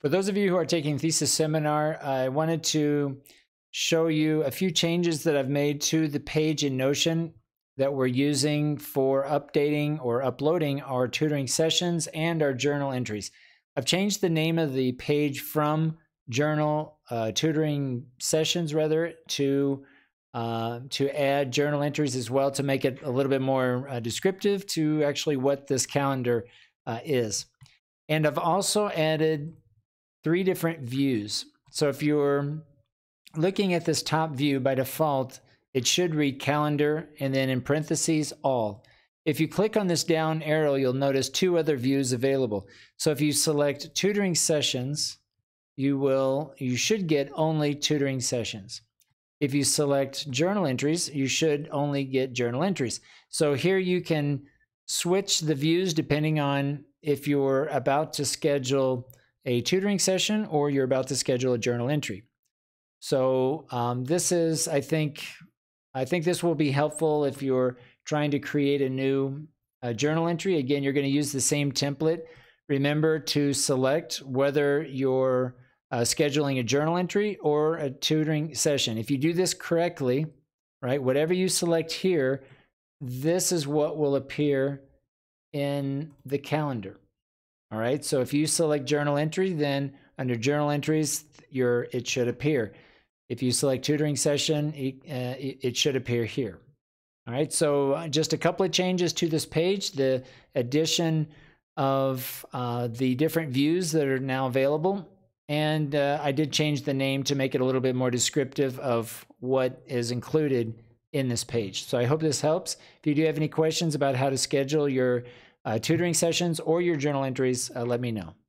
For those of you who are taking thesis seminar, I wanted to show you a few changes that I've made to the page in Notion that we're using for updating or uploading our tutoring sessions and our journal entries. I've changed the name of the page from journal tutoring sessions to add journal entries as well, to make it a little bit more descriptive to actually what this calendar is. And I've also added 3 different views. So if you're looking at this top view, by default, it should read calendar and then in parentheses, all. If you click on this down arrow, you'll notice 2 other views available. So if you select tutoring sessions, you should get only tutoring sessions. If you select journal entries, you should only get journal entries. So here you can switch the views depending on if you're about to schedule a tutoring session or you're about to schedule a journal entry. So this is, I think this will be helpful if you're trying to create a new journal entry. Again, you're going to use the same template. Remember to select whether you're scheduling a journal entry or a tutoring session. If you do this correctly, right, whatever you select here, this is what will appear in the calendar. All right, so if you select journal entry, then under journal entries, it should appear. If you select tutoring session, it should appear here. All right, so just a couple of changes to this page, the addition of the different views that are now available, and I did change the name to make it a little bit more descriptive of what is included in this page. So I hope this helps. If you do have any questions about how to schedule your tutoring sessions or your journal entries, let me know.